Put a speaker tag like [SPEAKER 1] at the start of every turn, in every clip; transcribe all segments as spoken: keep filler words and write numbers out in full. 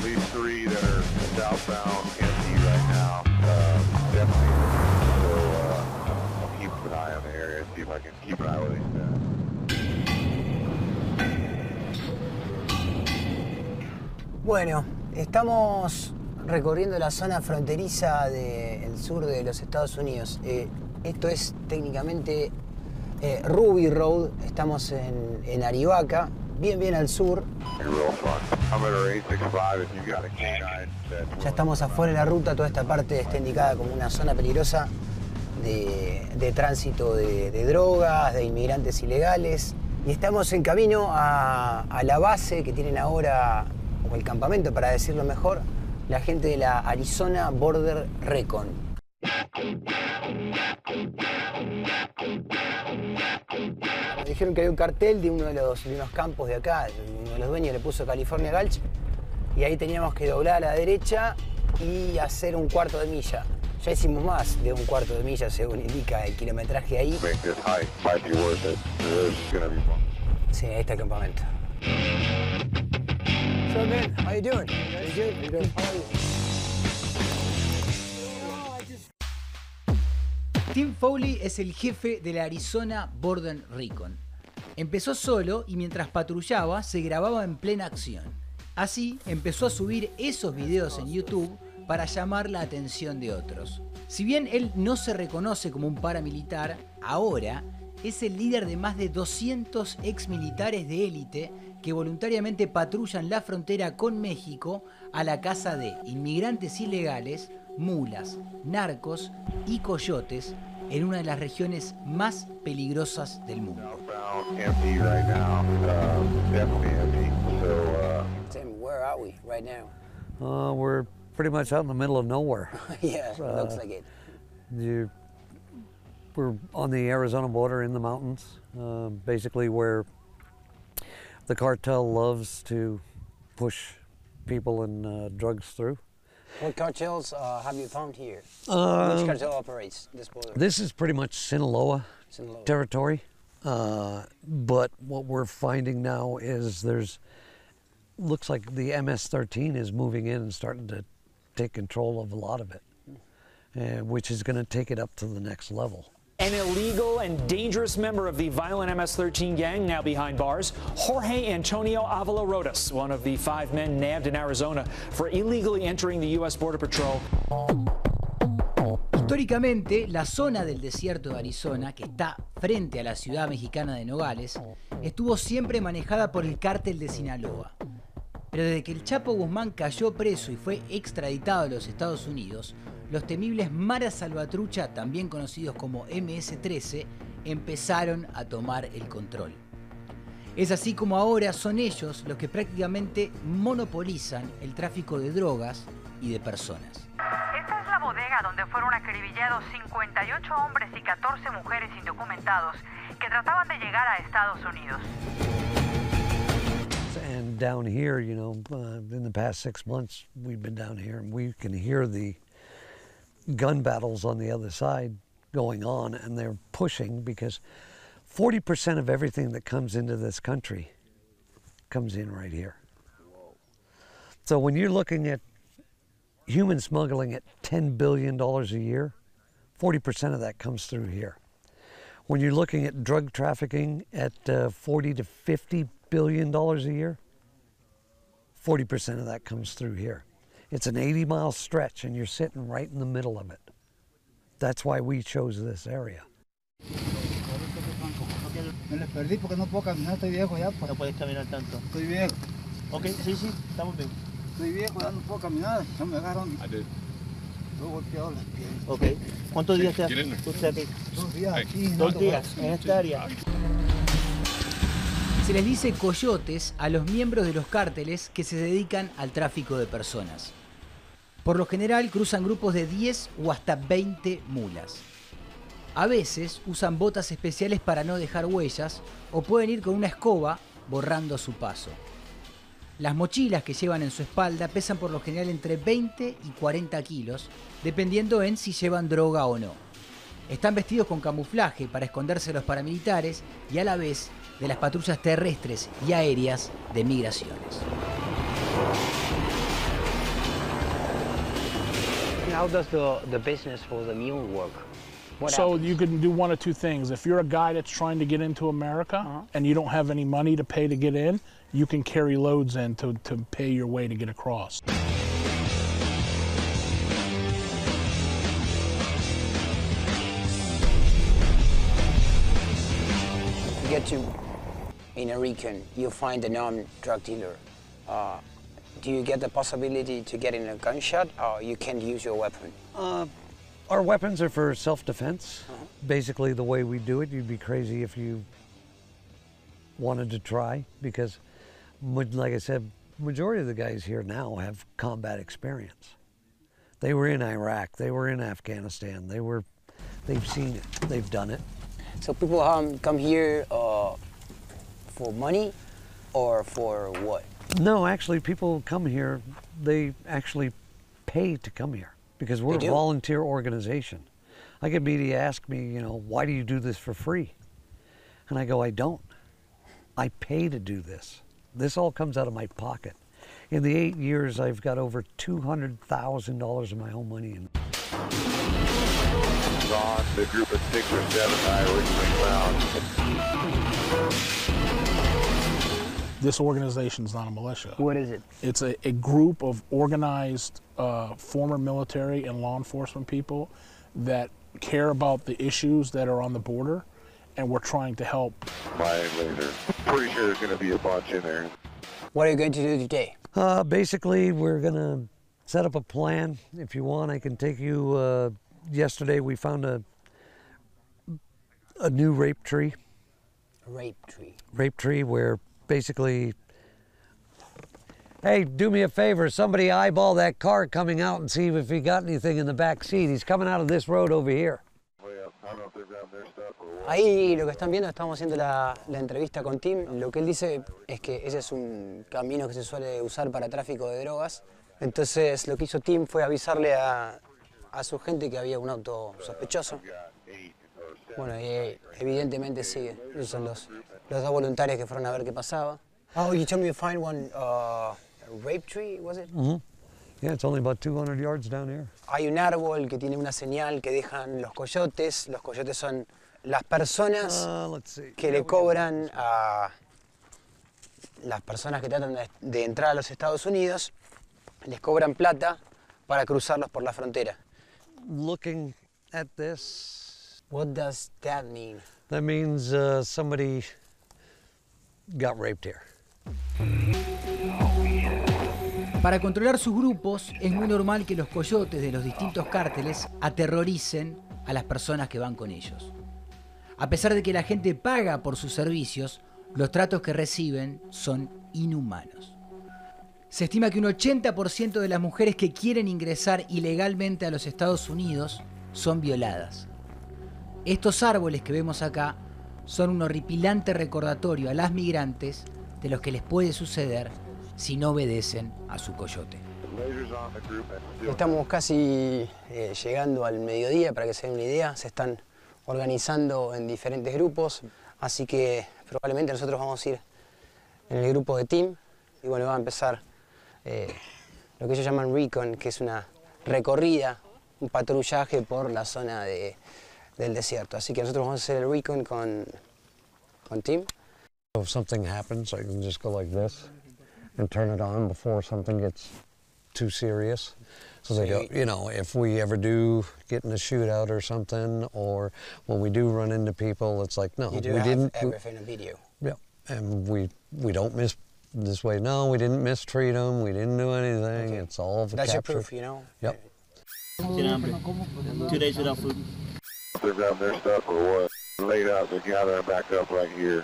[SPEAKER 1] at least three that are southbound empty right now. Uh, definitely. So uh, I'll keep an eye on the area, see if I can keep an eye with these guys.
[SPEAKER 2] Bueno, estamos recorriendo la zona fronteriza del sur de los Estados Unidos. Eh, esto es técnicamente eh, Ruby Road. Estamos en, en Arivaca, bien bien al sur. Ya estamos afuera de la ruta. Toda esta parte está indicada como una zona peligrosa de, de tránsito de, de drogas, de inmigrantes ilegales. Y estamos en camino a, a la base que tienen ahora, o el campamento para decirlo mejor, la gente de la Arizona Border Recon. Me dijeron que había un cartel de uno de los, de unos campos de acá, uno de los dueños le puso California Gulch, y ahí teníamos que doblar a la derecha y hacer un cuarto de milla. Ya hicimos más de un cuarto de milla según indica el kilometraje ahí. Sí, ahí está el campamento. So man, how you doing? You good? You good? How are you?
[SPEAKER 3] Tim Foley es el jefe de la Arizona Border Recon. Empezó solo y mientras patrullaba se grababa en plena acción. Así empezó a subir esos videos en YouTube para llamar la atención de otros. Si bien él no se reconoce como un paramilitar, ahora es el líder de más de doscientos exmilitares de élite que voluntariamente patrullan la frontera con México a la caza de inmigrantes ilegales, mulas, narcos y coyotes en una de las regiones más peligrosas del mundo.
[SPEAKER 2] Tim, where are we right now?
[SPEAKER 4] Uh, we're pretty much out in the middle of nowhere.
[SPEAKER 2] Yeah,
[SPEAKER 4] uh,
[SPEAKER 2] looks like it.
[SPEAKER 4] You, we're on the Arizona border in the mountains, uh, basically where the cartel loves to push people and uh, drugs through.
[SPEAKER 2] What cartels uh, have you found here?
[SPEAKER 4] Um,
[SPEAKER 2] Which cartel operates this border?
[SPEAKER 4] This is pretty much Sinaloa,
[SPEAKER 2] Sinaloa.
[SPEAKER 4] territory, uh, but what we're finding now is there's, looks like the M S thirteen is moving in and starting to take control of a lot of it, uh, which is going to take it up to the next level.
[SPEAKER 5] An illegal and dangerous member of the violent M S thirteen gang now behind bars, Jorge Antonio Avila Rodas, one of the five men nabbed in Arizona for illegally entering the U S Border Patrol.
[SPEAKER 3] Históricamente, la zona del desierto de Arizona, que está frente a la ciudad mexicana de Nogales, estuvo siempre manejada por el cártel de Sinaloa. Pero desde que el Chapo Guzmán cayó preso y fue extraditado a los Estados Unidos, los temibles Maras Salvatrucha, también conocidos como eme ese trece, empezaron a tomar el control. Es así como ahora son ellos los que prácticamente monopolizan el tráfico de drogas y de personas.
[SPEAKER 6] Esta es la bodega donde fueron acribillados cincuenta y ocho hombres y catorce mujeres indocumentados que trataban de llegar a Estados Unidos.
[SPEAKER 4] And down here, you know, uh, in the past six months, we've been down here and we can hear the gun battles on the other side going on, and they're pushing because forty percent of everything that comes into this country comes in right here. So when you're looking at human smuggling at ten billion dollars a year, forty percent of that comes through here. When you're looking at drug trafficking at uh, forty to fifty billion dollars a year, forty percent of that comes through here. It's an eighty mile stretch and you're sitting right in the middle of it. That's why we chose this area.
[SPEAKER 7] Me les perdí porque no puedo caminar, estoy viejo ya.
[SPEAKER 8] No puedes caminar tanto.
[SPEAKER 7] Estoy viejo.
[SPEAKER 8] Ok, sí, sí, estamos bien.
[SPEAKER 7] Estoy viejo, ya no puedo caminar. Ya me agarraron. Estoy golpeado las piernas.
[SPEAKER 8] Ok. ¿Cuántos días te has usted aquí?
[SPEAKER 7] Dos días aquí.
[SPEAKER 8] Dos días en esta área.
[SPEAKER 3] Se les dice coyotes a los miembros de los cárteles que se dedican al tráfico de personas. Por lo general cruzan grupos de diez o hasta veinte mulas. A veces usan botas especiales para no dejar huellas o pueden ir con una escoba borrando su paso. Las mochilas que llevan en su espalda pesan por lo general entre veinte y cuarenta kilos, dependiendo en si llevan droga o no. Están vestidos con camuflaje para esconderse de los paramilitares y a la vez de las patrullas terrestres y aéreas de migraciones.
[SPEAKER 2] how does the, the business for the mule work? What
[SPEAKER 9] so
[SPEAKER 2] happens?
[SPEAKER 9] you can do one of two things. If you're a guy that's trying to get into America uh-huh. and you don't have any money to pay to get in, you can carry loads in to, to pay your way to get across.
[SPEAKER 2] You get to in a Recon, you find an armed drug dealer. Uh, do you get the possibility to get in a gunshot, or you can't use your weapon?
[SPEAKER 4] Uh, Our weapons are for self-defense.
[SPEAKER 2] Uh-huh.
[SPEAKER 4] Basically, the way we do it, you'd be crazy if you wanted to try, because, like I said, majority of the guys here now have combat experience. They were in Iraq, they were in Afghanistan, they were, they've seen it, they've done it.
[SPEAKER 2] So people um, come here uh, for money, or for what?
[SPEAKER 4] No, actually, people come here, they actually pay to come here. Because we're a volunteer organization. I get media ask me, you know, why do you do this for free? And I go, I don't. I pay to do this. This all comes out of my pocket. In the eight years, I've got over two hundred thousand dollars of my own money in.
[SPEAKER 1] On the group of six or seven I originally found.
[SPEAKER 9] This organization is not a militia.
[SPEAKER 2] What is it?
[SPEAKER 9] It's a, a group of organized uh, former military and law enforcement people that care about the issues that are on the border, and we're trying to help.
[SPEAKER 1] My later. Pretty sure there's going to be a bunch in there.
[SPEAKER 2] What are you going to do today?
[SPEAKER 4] Uh, basically, we're going to set up a plan. If you want, I can take you. Uh, yesterday, we found a, a new rape tree.
[SPEAKER 2] A rape tree?
[SPEAKER 4] Rape tree where basically, hey, do me a favor, somebody eyeball that car coming out and see if he got anything in the back seat. He's coming out of this road over here.
[SPEAKER 2] Ahí lo que están viendo, estamos haciendo la, la entrevista con Tim. Lo que él dice es que ese es un camino que se suele usar para tráfico de drogas. Entonces lo que hizo Tim fue avisarle a, a su gente que había un auto sospechoso. Bueno, y evidentemente sigue. Esos son los, los dos voluntarios que fueron a ver qué pasaba. Oh, you told me to find one uh, rape tree, was it?
[SPEAKER 4] Mm-hmm. Yeah, it's only about two hundred yards down here.
[SPEAKER 2] Hay un árbol que tiene una señal que dejan los coyotes. Los coyotes son las personas
[SPEAKER 4] uh,
[SPEAKER 2] que le cobran a las personas que tratan de, de entrar a los Estados Unidos. Les cobran plata para cruzarlos por la frontera.
[SPEAKER 4] Looking at this,
[SPEAKER 2] what does that mean?
[SPEAKER 4] That means uh, somebody got raped here.
[SPEAKER 3] Para controlar sus grupos, es muy normal que los coyotes de los distintos cárteles aterroricen a las personas que van con ellos. A pesar de que la gente paga por sus servicios, los tratos que reciben son inhumanos. Se estima que un ochenta por ciento de las mujeres que quieren ingresar ilegalmente a los Estados Unidos son violadas. Estos árboles que vemos acá son un horripilante recordatorio a las migrantes de lo que les puede suceder si no obedecen a su coyote.
[SPEAKER 2] Estamos casi eh, llegando al mediodía, para que se den una idea. Se están organizando en diferentes grupos, así que probablemente nosotros vamos a ir en el grupo de Team. Y bueno, va a empezar eh, lo que ellos llaman Recon, que es una recorrida, un patrullaje por la zona de, del desierto. Así que nosotros vamos a hacer el Recon con, con Team.
[SPEAKER 4] If something happens, I can just go like this and turn it on before something gets too serious. So they go, you know, if we ever do get in a shootout or something, or when we do run into people, it's like, no,
[SPEAKER 2] you do
[SPEAKER 4] we
[SPEAKER 2] have
[SPEAKER 4] didn't.
[SPEAKER 2] everything on video.
[SPEAKER 4] Yeah, and we we don't miss this way. No, we didn't mistreat them. We didn't do anything. Okay. It's all
[SPEAKER 2] That's
[SPEAKER 4] captured.
[SPEAKER 2] your proof, you know.
[SPEAKER 4] Yep.
[SPEAKER 8] Two days without food.
[SPEAKER 1] They're grabbing their stuff or what? Laid out, they're gathering back up right here.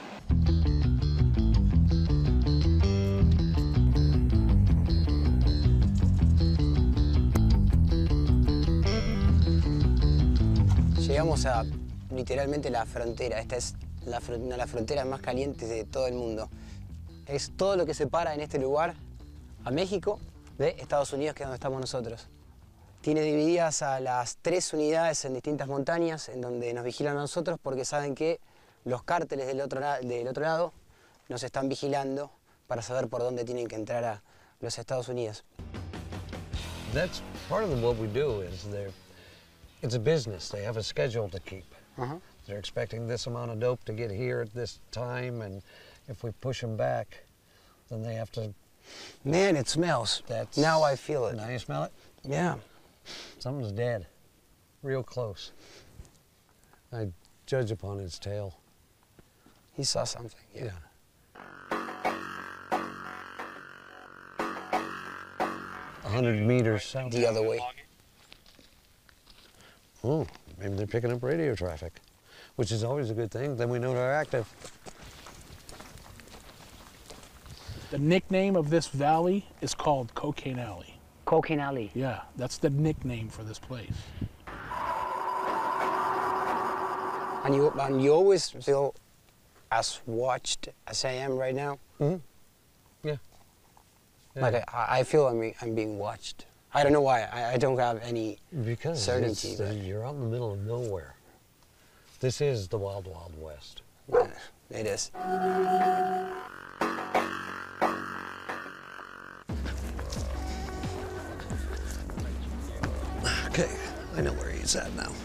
[SPEAKER 2] Llegamos a literalmente la frontera. Esta es la, una de las fronteras más calientes de todo el mundo. Es todo lo que separa en este lugar a México de Estados Unidos, que es donde estamos nosotros. Tiene divididas a las tres unidades en distintas montañas, en donde nos vigilan a nosotros, porque saben que los cárteles del otro, del otro lado nos están vigilando para saber por dónde tienen que entrar a los Estados Unidos.
[SPEAKER 4] that's part of what we do is they're, it's a business. They have a schedule to keep.
[SPEAKER 2] Uh-huh.
[SPEAKER 4] They're expecting this amount of dope to get here at this time, and if we push them back, then they have to.
[SPEAKER 2] Man, it smells.
[SPEAKER 4] That's,
[SPEAKER 2] now I feel it.
[SPEAKER 4] Now you smell it?
[SPEAKER 2] Yeah.
[SPEAKER 4] Something's dead. Real close. I judge upon its tail.
[SPEAKER 2] He saw something, yeah.
[SPEAKER 4] yeah. A hundred meters south.
[SPEAKER 2] The other way.
[SPEAKER 4] Oh, maybe they're picking up radio traffic, which is always a good thing. Then we know they're active.
[SPEAKER 9] The nickname of this valley is called Cocaine Alley.
[SPEAKER 2] Cocaine Alley.
[SPEAKER 9] Yeah, that's the nickname for this place.
[SPEAKER 2] And you, and you always feel as watched as I am right now?
[SPEAKER 4] Mm-hmm. Yeah. yeah.
[SPEAKER 2] Like, I, I feel I'm, I'm being watched. I don't know why. I, I don't have any
[SPEAKER 4] because
[SPEAKER 2] certainty.
[SPEAKER 4] Because you're out in the middle of nowhere. This is the Wild Wild West.
[SPEAKER 2] Yeah, it is.
[SPEAKER 4] Okay, I know where he's at now.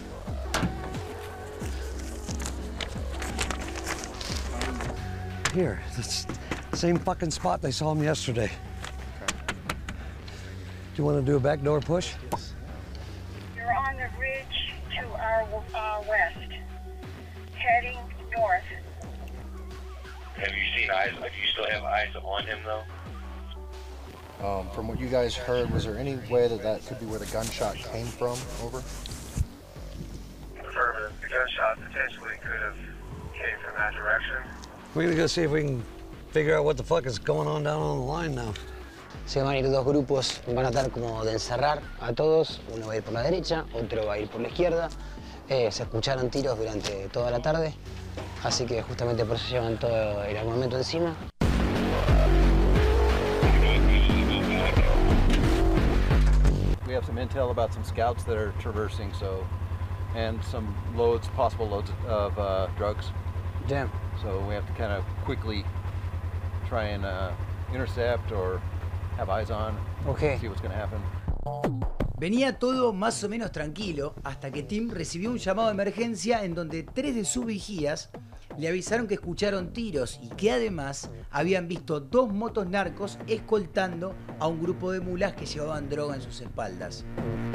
[SPEAKER 4] Here, that's the same fucking spot they saw him yesterday. Okay. Do you want to do a backdoor push?
[SPEAKER 6] You're on the ridge to our uh, west, heading north.
[SPEAKER 10] Have you seen eyes? Do you still have eyes on him though?
[SPEAKER 11] Um, from what you guys heard, was there any way that that could be where the gunshot came from? Over.
[SPEAKER 10] Affirmative. The gunshot potentially could have came from that direction.
[SPEAKER 4] We're gonna go see if we can figure out what the fuck is going on down on the line now.
[SPEAKER 2] Se van a ir dos grupos, van a tratar como de encerrar a todos. Uno va a ir por la derecha, otro va a ir por la izquierda. Eh, se escucharon tiros durante toda la tarde, así que justamente por eso llevan todo el armamento encima.
[SPEAKER 11] We have some intel about some scouts that are traversing, so, and some loads, possible loads of uh, drugs.
[SPEAKER 2] Damn.
[SPEAKER 11] So we have to kind of quickly try and uh, intercept or have eyes on,
[SPEAKER 2] okay.
[SPEAKER 11] See what's going to happen.
[SPEAKER 3] Venía todo más o menos tranquilo hasta que Tim recibió un llamado de emergencia en donde tres de sus vigías le avisaron que escucharon tiros y que además habían visto dos motos narcos escoltando a un grupo de mulas que llevaban droga en sus espaldas.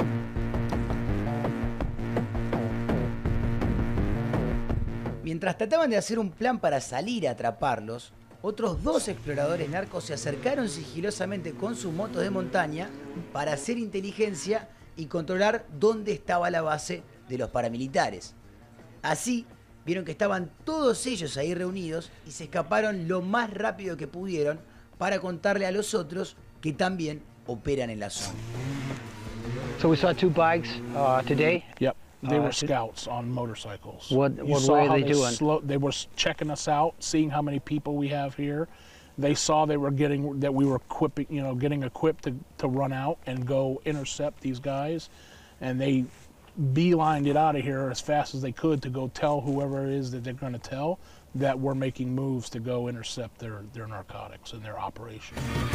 [SPEAKER 3] Mientras trataban de hacer un plan para salir a atraparlos, otros dos exploradores narcos se acercaron sigilosamente con sus motos de montaña para hacer inteligencia y controlar dónde estaba la base de los paramilitares. Así, vieron que estaban todos ellos ahí reunidos y se escaparon lo más rápido que pudieron para contarle a los otros que también operan en la zona.
[SPEAKER 8] So we saw two bikes uh, today.
[SPEAKER 9] Yep. They
[SPEAKER 8] Uh,
[SPEAKER 9] were scouts on motorcycles.
[SPEAKER 8] What,
[SPEAKER 9] You
[SPEAKER 8] what
[SPEAKER 9] saw
[SPEAKER 8] were
[SPEAKER 9] how
[SPEAKER 8] they
[SPEAKER 9] they
[SPEAKER 8] doing?
[SPEAKER 9] Slow, they were checking us out, seeing how many people we have here. They saw they were getting that we were equipping, you know, getting equipped to, to run out and go intercept these guys, and they beelined it out of here as fast as they could to go tell whoever it is that they're going to tell that we're making moves to go intercept their their narcotics and their operation.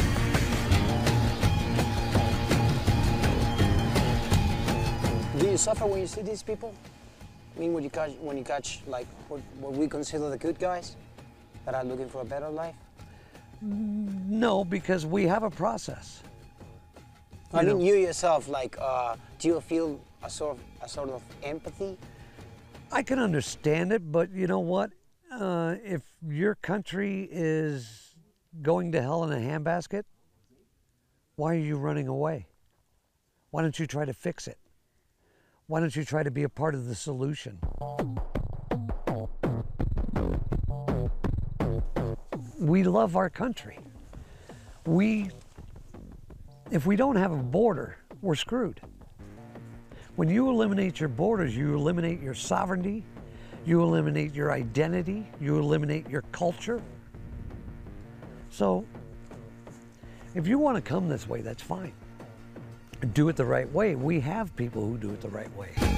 [SPEAKER 2] Do you suffer when you see these people? I mean, when you catch, when you catch like what, what we consider the good guys that are looking for a better life?
[SPEAKER 4] No, because we have a process.
[SPEAKER 2] I
[SPEAKER 4] You
[SPEAKER 2] mean,
[SPEAKER 4] know.
[SPEAKER 2] you yourself, like, uh, do you feel a sort of a sort of empathy?
[SPEAKER 4] I can understand it, but you know what? Uh, if your country is going to hell in a handbasket, why are you running away? Why don't you try to fix it? Why don't you try to be a part of the solution? We love our country. We, if we don't have a border, we're screwed. When you eliminate your borders, you eliminate your sovereignty, you eliminate your identity, you eliminate your culture. So, if you want to come this way, that's fine. Do it the right way. We have people who do it the right way.